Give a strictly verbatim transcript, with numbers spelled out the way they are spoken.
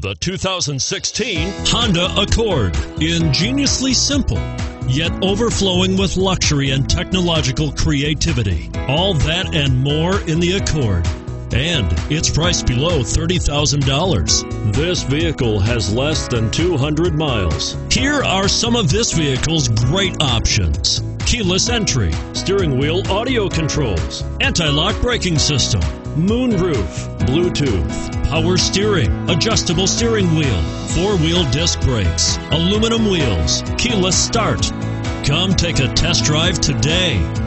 The two thousand sixteen Honda Accord. Ingeniously simple, yet overflowing with luxury and technological creativity. All that and more in the Accord. And it's priced below thirty thousand dollars. This vehicle has less than two hundred miles. Here are some of this vehicle's great options: keyless entry, steering wheel audio controls, anti-lock braking system, moonroof, Bluetooth, power steering, adjustable steering wheel, four-wheel disc brakes, aluminum wheels, keyless start. Come take a test drive today.